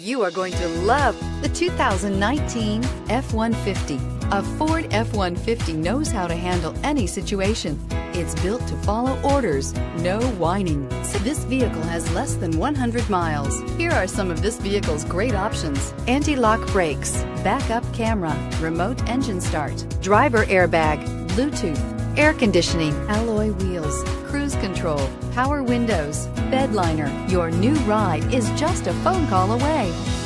You are going to love the 2019 F-150. A Ford F-150 knows how to handle any situation. It's built to follow orders, no whining. So this vehicle has less than 100 miles. Here are some of this vehicle's great options: anti-lock brakes, backup camera, remote engine start, driver airbag, Bluetooth, air conditioning, alloy wheels, cruise control, power windows, bed liner. Your new ride is just a phone call away.